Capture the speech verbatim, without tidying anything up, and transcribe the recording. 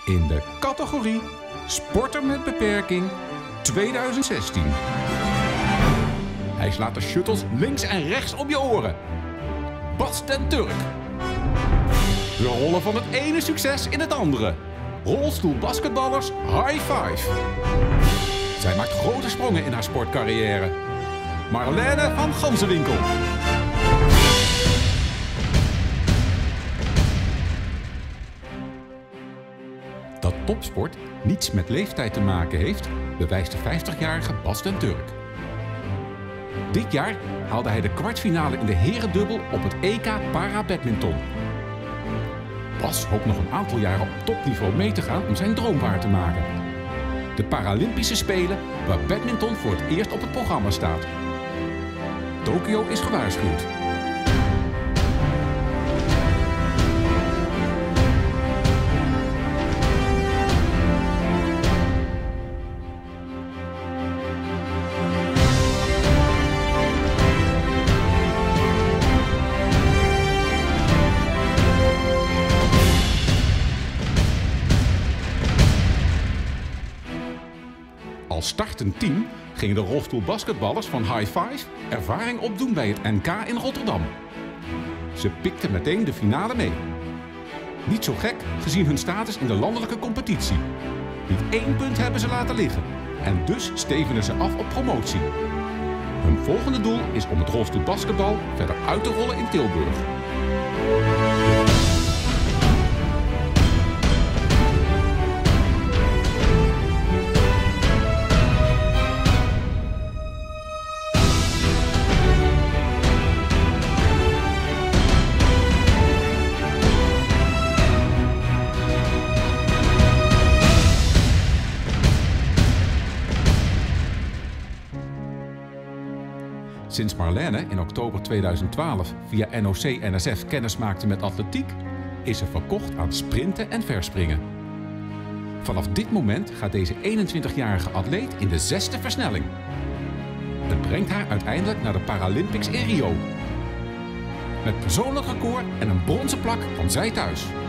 in de categorie Sporter met beperking tweeduizend zestien. Hij slaat de shuttles links en rechts op je oren. Bas den Turk. We rollen van het ene succes in het andere. Rolstoelbasketballers high five. Zij maakt grote sprongen in haar sportcarrière. Marlene van Ganzenwinkel. Dat topsport niets met leeftijd te maken heeft, bewijst de vijftigjarige Bas den Turk. Dit jaar haalde hij de kwartfinale in de herendubbel op het E K Para-badminton. Bas hoopt nog een aantal jaren op topniveau mee te gaan om zijn droom waar te maken. De Paralympische Spelen waar badminton voor het eerst op het programma staat. Tokio is gewaarschuwd. Als startend team gingen de rolstoelbasketballers van High Five ervaring opdoen bij het N K in Rotterdam. Ze pikten meteen de finale mee. Niet zo gek gezien hun status in de landelijke competitie. Niet één punt hebben ze laten liggen en dus stevenen ze af op promotie. Hun volgende doel is om het rolstoelbasketbal verder uit te rollen in Tilburg. Sinds Marlene in oktober tweeduizend twaalf via N O C N S F kennis maakte met atletiek, is ze verkocht aan sprinten en verspringen. Vanaf dit moment gaat deze eenentwintigjarige atleet in de zesde versnelling. Het brengt haar uiteindelijk naar de Paralympics in Rio. Met persoonlijk record en een bronzen plak kan zij thuis.